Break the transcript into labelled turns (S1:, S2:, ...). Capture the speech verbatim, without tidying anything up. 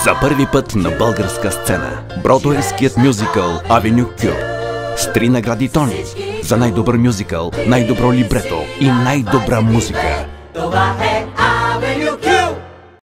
S1: За първи път на българска сцена бродуейският мюзикъл Авеню Q с три награди Тони за най-добър мюзикъл, най-добро либрето и най-добра музика.
S2: Това е